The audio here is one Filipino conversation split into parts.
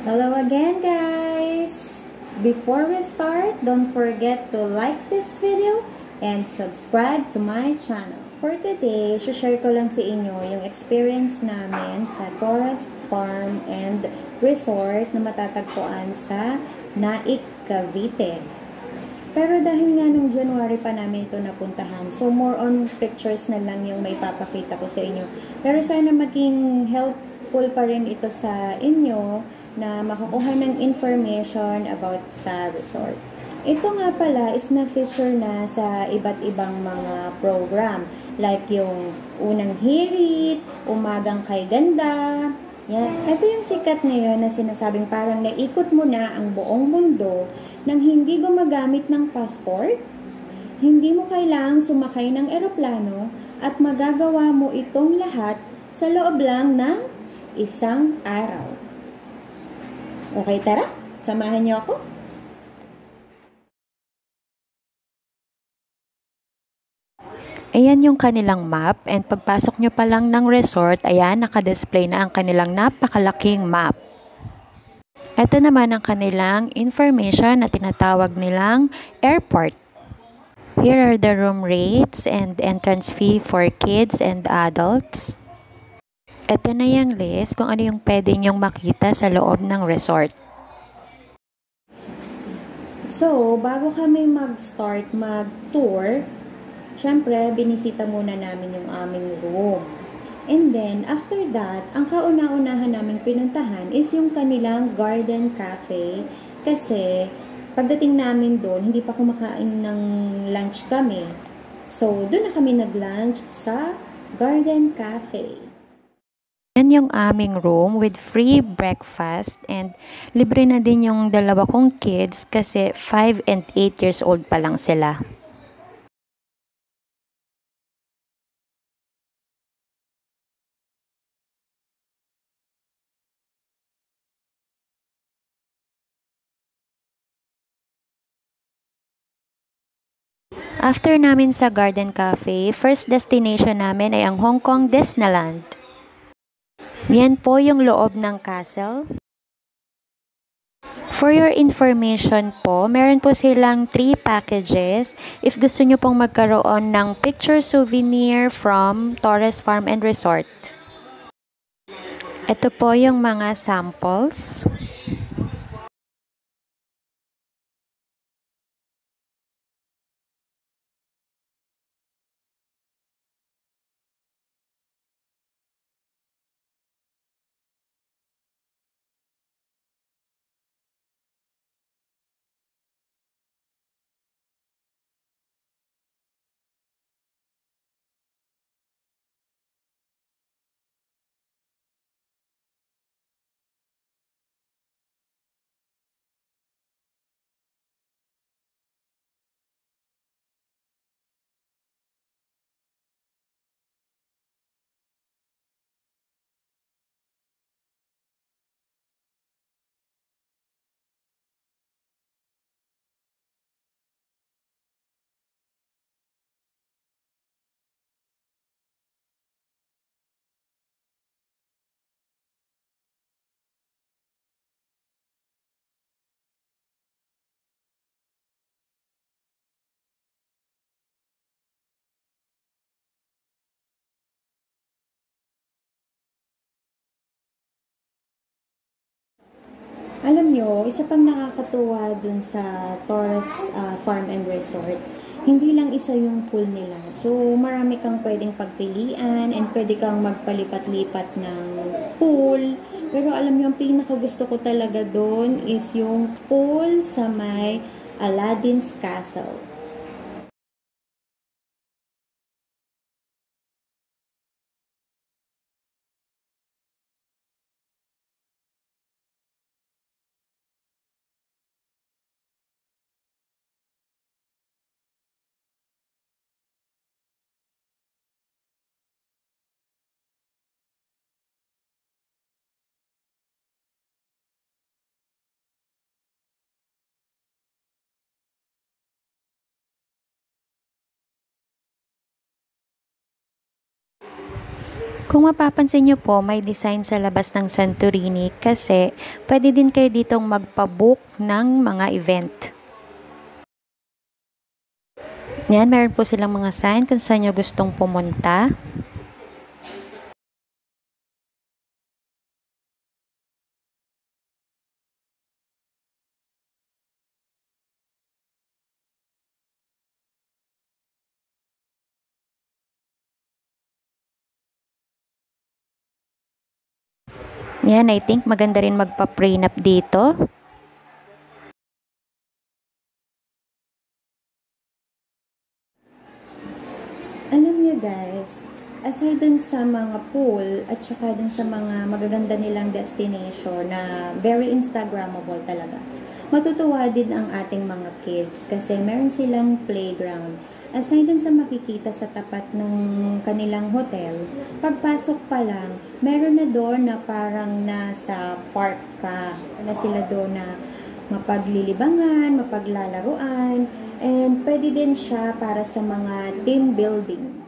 Hello again, guys! Before we start, don't forget to like this video and subscribe to my channel. For today, share ko lang sa inyo yung experience namin sa Torres Farm and Resort na matatagpuan sa Naik, Cavite. Pero dahil nga nung January pa namin ito napuntahan, so more on pictures na lang yung may papakita ko sa inyo. Pero sana maging helpful pa rin ito sa inyo na makakuha ng information about sa resort. Ito nga pala is na-feature na sa iba't ibang mga program. Like yung unang hirit, umagang kay ganda. Yan. Ito yung sikat ngayon na sinasabing parang naikot mo na ang buong mundo nang hindi gumagamit ng passport. Hindi mo kailangang sumakay ng eroplano at magagawa mo itong lahat sa loob lang ng isang araw. Okay, tara. Samahan niyo ako. Ayan yung kanilang map, and pagpasok nyo pa lang ng resort, ayan, nakadisplay na ang kanilang napakalaking map. Ito naman ang kanilang information na tinatawag nilang airport. Here are the room rates and entrance fee for kids and adults. Ito na yung list kung ano yung pwede nyong makita sa loob ng resort. So, bago kami mag-start mag-tour, syempre, binisita muna namin yung aming room. And then, after that, ang kauna-unahan namin pinuntahan is yung kanilang garden cafe. Kasi, pagdating namin doon, hindi pa kumakain ng lunch kami. So, doon na kami nag-lunch sa garden cafe. Yan yung aming room with free breakfast, and libre na din yung dalawa kong kids kasi 5 and 8 years old pa lang sila. After namin sa Garden Cafe, first destination namin ay ang Hong Kong Disneyland. Yan po yung loob ng castle. For your information po, meron po silang 3 packages. If gusto nyo pong magkaroon ng picture souvenir from Torres Farm and Resort. Ito po yung mga samples. Alam nyo, isa pang nakakatuwa dun sa Torres Farm and Resort, hindi lang isa yung pool nila. So, marami kang pwedeng pagpilian and pwede kang magpalipat-lipat ng pool. Pero alam nyo, ang pinakagusto ko talaga dun is yung pool sa may Aladdin's Castle. Kung mapapansin nyo po, may design sa labas ng Santorini kasi pwede din kayo ditong magpa-book ng mga event. Yan, meron po silang mga sign kung saan nyo gustong pumunta. Yan, I think maganda rin magpa-prenup dito. Alam niyo guys, aside dun sa mga pool at saka dun sa mga magaganda nilang destination na very Instagrammable talaga, matutuwa din ang ating mga kids kasi meron silang playground. Aside dun sa makikita sa tapat ng kanilang hotel, pagpasok pa lang, meron na doon na parang nasa park ka. Na sila doon na mapaglilibangan, mapaglalaruan, and pwede din siya para sa mga team building.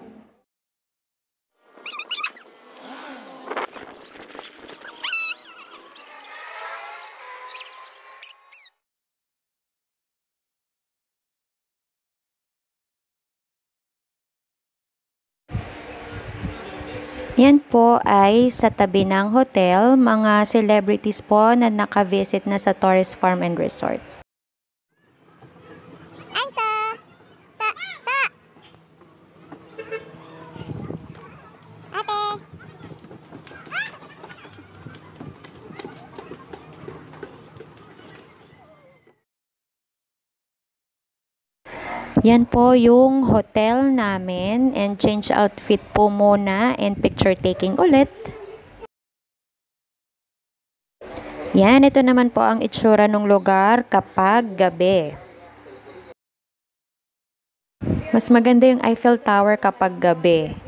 Yan po ay sa tabi ng hotel, mga celebrities po na naka-visit na sa Torres Farm and Resort. Yan po yung hotel namin and change outfit po muna and picture taking ulit. Yan, ito naman po ang itsura ng lugar kapag gabi. Mas maganda yung Eiffel Tower kapag gabi.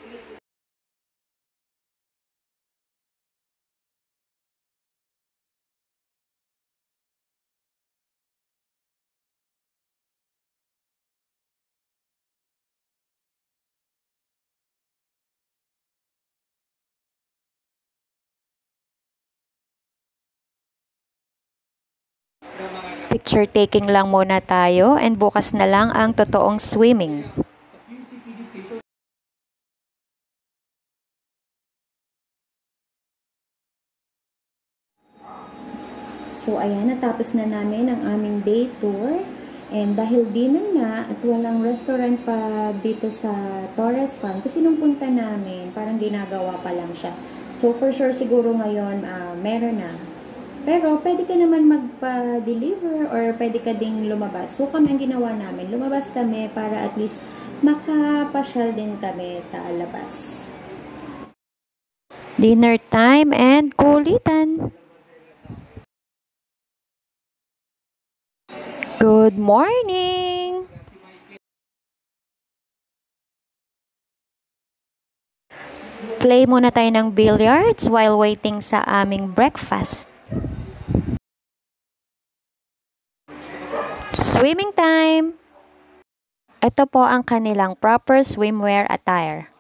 Picture taking lang muna tayo and bukas na lang ang totoong swimming. So ayan, natapos na namin ang aming day tour. And dahil dinner na at walang restaurant pa dito sa Torres Farm, kasi nung punta namin, parang ginagawa pa lang siya. So for sure siguro ngayon meron na. Pero pwede ka naman magpa-deliver or pwede ka ding lumabas. So kami ang ginawa namin, lumabas kami para at least makapasyal din kami sa labas. Dinner time and kulitan. Good morning! Play muna tayo ng billiards while waiting sa aming breakfast. Swimming time! Ito po ang kanilang proper swimwear attire.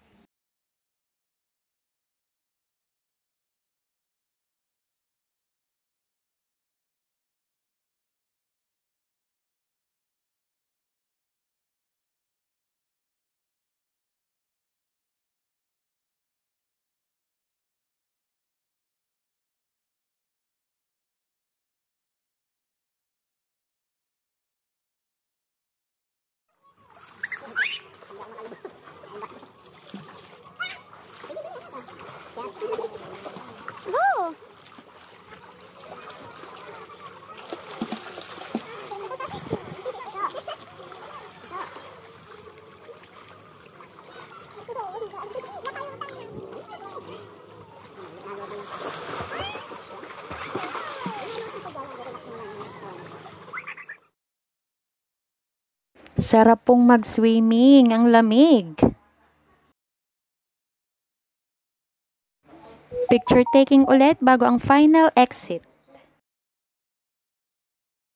Sarap pong mag-swimming, ang lamig. Picture taking ulit bago ang final exit.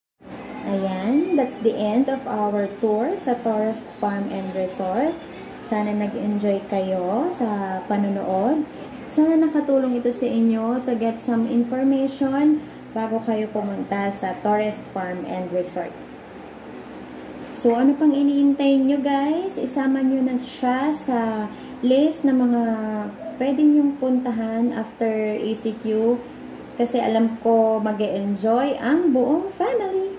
Ayan, that's the end of our tour sa Torres Farm and Resort. Sana nag-enjoy kayo sa panonood. Sana nakatulong ito sa inyo to get some information bago kayo pumunta sa Torres Farm and Resort. So, ano pang iniintay nyo guys? Isama nyo na siya sa list ng mga pwede nyong puntahan after ECQ kasi alam ko mag-e-enjoy ang buong family.